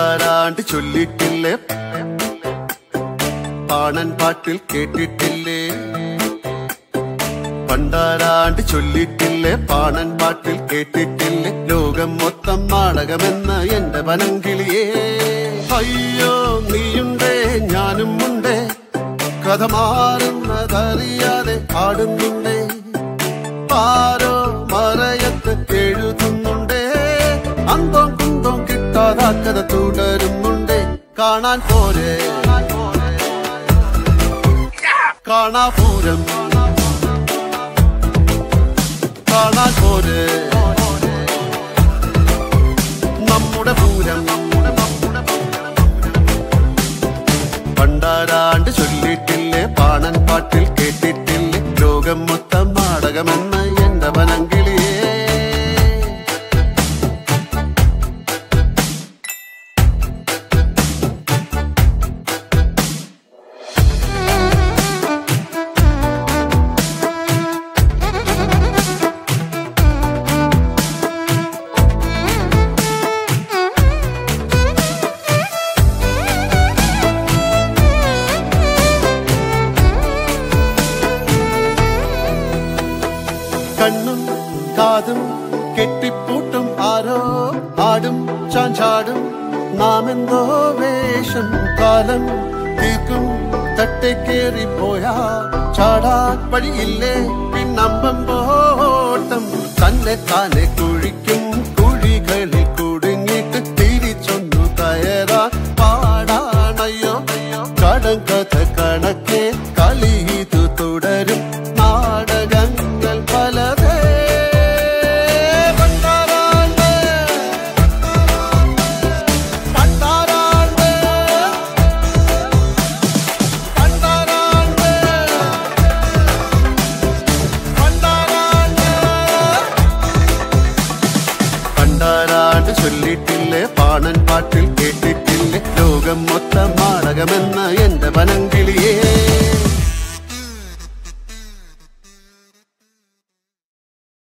പണ്ടാരാണ്ട് ചൊല്ലിട്ടില്ലേ പാണൻ പാട്ടിൽ കേട്ടിട്ടില്ലേ പണ്ടാരാണ്ട് ചൊല്ലിട്ടില്ലേ പാണൻ പാട്ടിൽ കേട്ടിട്ടില്ലേ ലോകം മൊത്തം നാടകമെന്ന എന്റെ വനങ്കിളിയേ അയ്യോ നീയുണ്ടേ ഞാനും ഉണ്ടേ കഥ മാറുന്നതറിയാതെ ആടുന്നുണ്ടേ ആരോ മറയത്ത് എഴുതുന്നുണ്ടേ അന്തോം കുന്തോം കിട്ടാതാ കഥ തുടരുന്നുണ്ടേ കാണാൻ പോരെ കാണാപൂരം കാണാൻ പോരെ നമ്മുടെ പൂരം പണ്ടാരാണ്ട് ചൊല്ലിട്ടില്ലേ പാണൻ പാട്ടിൽ കേട്ടിട്ടില്ലേ ലോകം മൊത്തം നാടകമെന്ന് എന്റെ വനങ്കിളിയേ കണ്ണും കാതും കെട്ടിപ്പൂട്ടും ആരോ ആടും ചാഞ്ചാടും നാമെന്തോ വേഷം കാലം തീർക്കും തട്ടേക്കേറിപ്പോയാ ചാടാൻ വഴിയില്ലേ പിന്നമ്പം പോട്ടം തന്നെ താനെ കുഴിക്കും കുഴികളിൽ കുടുങ്ങിട്ട് തിരിച്ചൊന്നു കയറാൻ പാടാണയ്യോ കടം കഥ കണക്കെ കളി ഇത് തുടരും നാടകങ്ങൾ പലതേ പണ്ടാരാണ്ട് പണ്ടാരാണ്ട് പണ്ടാരാണ്ട് പണ്ടാരാണ്ട് പണ്ടാരാണ്ട് ചൊല്ലിട്ടില്ലേ പാണൻ പാട്ടിൽ കേട്ടിട്ടില്ലേ ലോകം മൊത്തം നാടകമെന്ന എന്റെ വനങ്കിളിയേ